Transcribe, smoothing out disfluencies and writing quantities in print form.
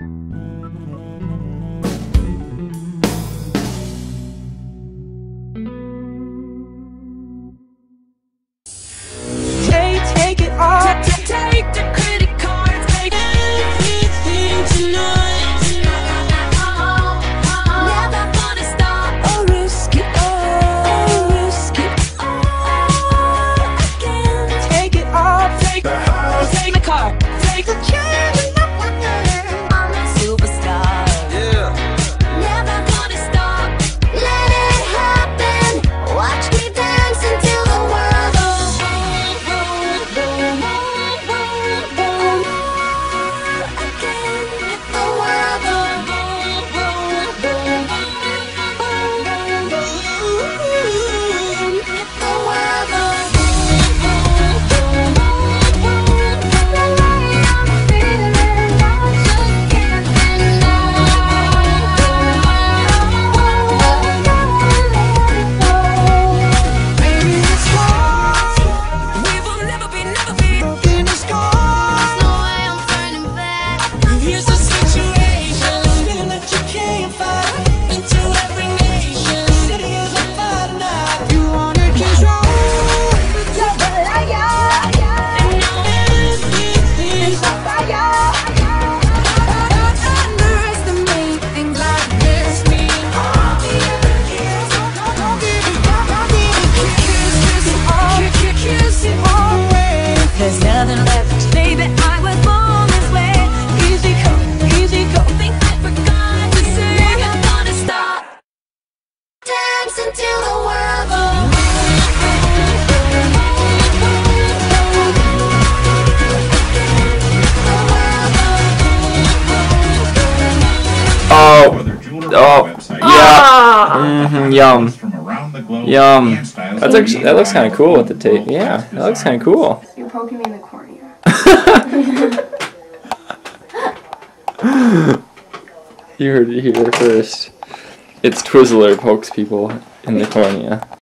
Take it all. Take the credit card. Take everything tonight. Never gonna stop or risk it all. Risk it all again. Take it all. Take the house. Take the car. Take the chance. I'm a superstar. Yeah. Never gonna stop. Let it happen. Watch me dance until the world goes boom, boom, boom, boom, boom, boom. Again, the world goes boom, boom, boom, boom, boom, boom. The world goes boom, boom, boom, boom, boom. The way I'm feeling, I just can't deny. Baby, it's wrong. We will never be broken as scars. No way I'm turning back. Here's the situation, feeling that you can't fight. Into every nation, city is on fire now. You wanna control, and now everything's on fire. Underestimate things like this. Me all the other years. Don't give it up. Kiss it all away. There's nothing left, baby. I was born this way. Easy come, easy go. Think I forgot to say. Never gonna stop. Dance until the world goes. Oh, yum. Yum. That looks kind of cool with the tape. Yeah, that looks kind of cool. You're poking me in the cornea. You heard it here first. It's Twizzler pokes people in the cornea.